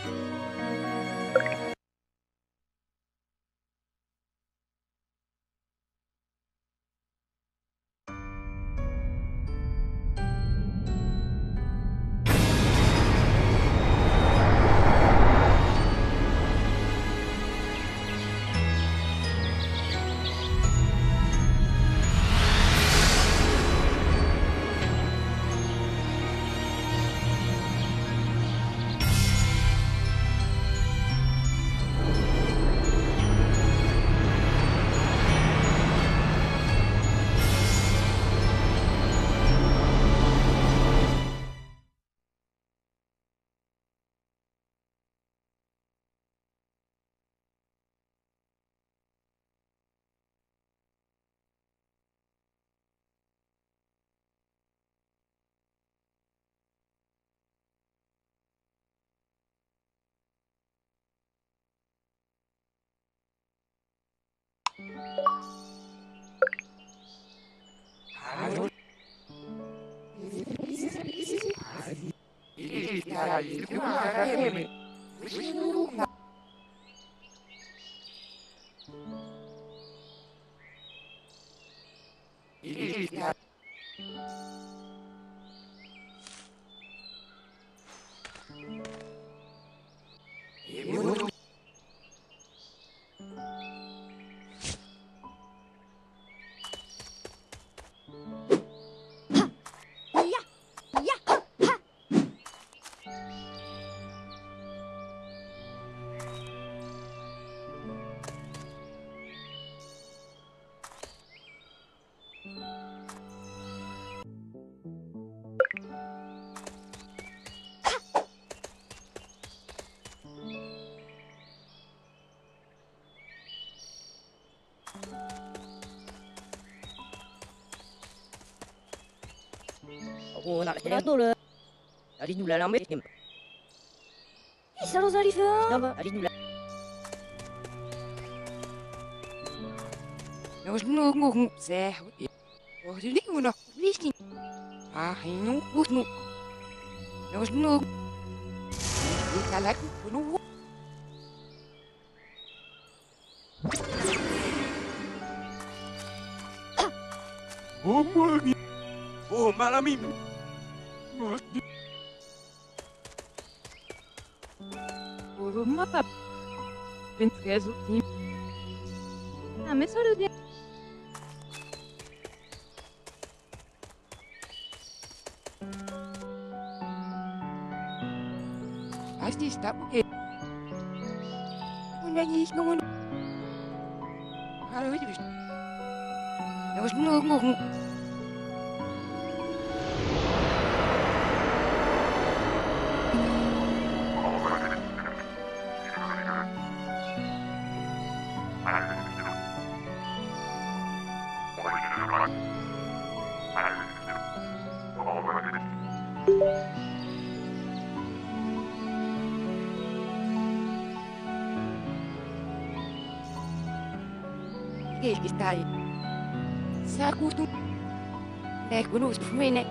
Oh, nak kena tu lah. Tadi dulu lah lambat game. Selalu Zarifah. Kenapa? Tadi dulu. Nós não Zé. Hoje nem não viste. Ah, não não. Nós não. Tá lá no. Oh, mãe. Oh, malamim. Oh, mapa. Pentezo. Ah, mas olha o dia. Acho que está porque. Não é isso, não. Ah, eu vi. Nós não. Que está aí? Saco tu. É que não se foi, né?